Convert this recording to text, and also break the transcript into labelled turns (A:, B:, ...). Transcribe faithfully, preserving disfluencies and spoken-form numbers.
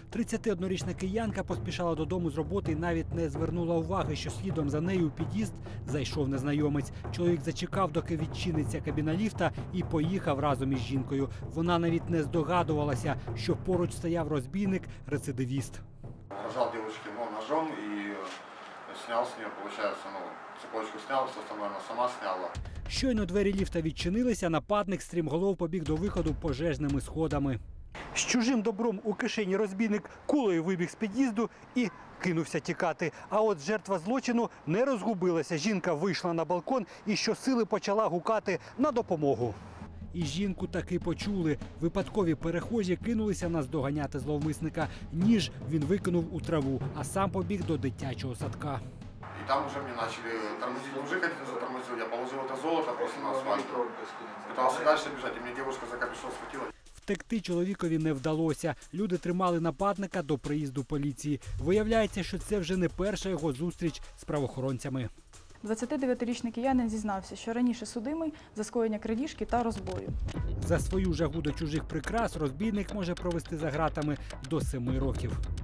A: тридцятиоднорічна киянка поспішала додому з роботи і навіть не звернула уваги, що слідом за нею у під'їзд зайшов незнайомець. Чоловік зачекав, доки відчиниться кабіна ліфта, і поїхав разом із жінкою. Вона навіть не здогадувалася, що поруч стояв розбійник-рецидивіст.
B: Угрожал девушке ну, ножом и снял с нее, получается, ну, цепочку снял, все остальное она сама сняла.
A: Щойно двері ліфта відчинилися, нападник стрімголов побіг до виходу пожежними сходами. З чужим добром у кишені розбійник кулею вибіг з під'їзду і кинувся тікати. А от жертва злочину не розгубилася. Жінка вийшла на балкон і щосили почала гукати на допомогу. І жінку таки почули. Випадкові перехожі кинулися наздоганяти зловмисника. Ніж він викинув у траву, а сам побіг до дитячого садка.
B: И там уже мне начали тормозить. Мужик один затормозил, я положил это золото просто на асфальт. Пытался дальше бежать, и мне девушка за капюшон схватила.
A: Втекти чоловікові не вдалося. Люди тримали нападника до приїзду поліції. Виявляється, що це вже не перша його зустріч з правоохоронцями.
C: двадцятидев'ятирічний киянин зізнався, що раніше судимий за скоєння крадіжки та розбою.
A: За свою жагу до чужих прикрас розбійник може провести за ґратами до семи років.